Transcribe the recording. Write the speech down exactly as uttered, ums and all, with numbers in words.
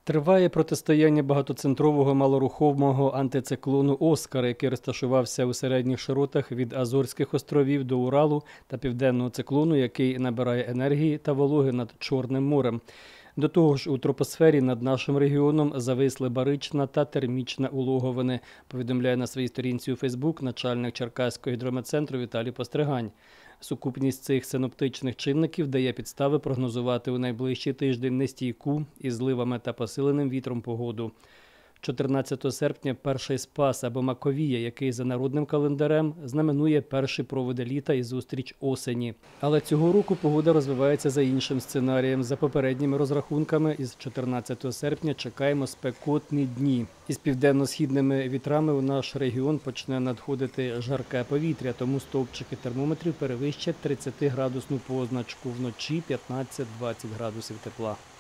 Триває протистояння багатоцентрового малорухомого антициклону «Оскар», який розташувався у середніх широтах від Азорських островів до Уралу, та південного циклону, який набирає енергії та вологи над Чорним морем. До того ж, у тропосфері над нашим регіоном зависли барична та термічна улоговини, повідомляє на своїй сторінці у Фейсбук начальник Черкаського гідрометцентру Віталій Постригань. Сукупність цих синоптичних чинників дає підстави прогнозувати у найближчий тиждень нестійку із зливами та посиленим вітром погоду. чотирнадцятого серпня перший спас або Маковія, який за народним календарем знаменує перші проводи літа і зустріч осені. Але цього року погода розвивається за іншим сценарієм. За попередніми розрахунками, із чотирнадцятого серпня чекаємо спекотні дні. Із південно-східними вітрами у наш регіон почне надходити жарке повітря, тому стовпчики термометрів перевищать тридцятиградусну позначку, вночі п'ятнадцять-двадцять градусів тепла.